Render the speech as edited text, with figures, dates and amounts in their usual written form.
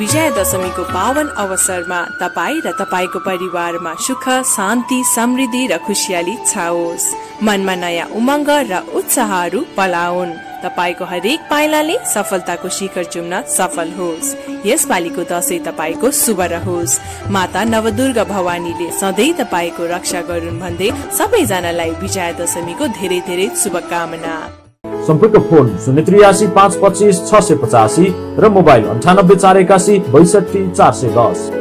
विजयादशमीको पावन अवसरमा तपाईँ र तपाईको परिवारमा सुख, शान्ति, समृद्धि र खुशियाली छाओस्। मनमा नयाँ उमङ्ग र उत्साहहरू पलाउन्। तपाईको हरेक पाइलाले सफलताको शिखर चुम्न सफल होस्। यसपालिको दशैं तपाईको शुभ रहोस्। माता नवदुर्गा भवानीले सधैँ तपाईको रक्षा गरून् भन्दै सबैजनालाई विजयादशमीको धेरै धेरै शुभकामना। सम्पर्क फोन 083 525 685 र मोबाइल 98 481 62 410।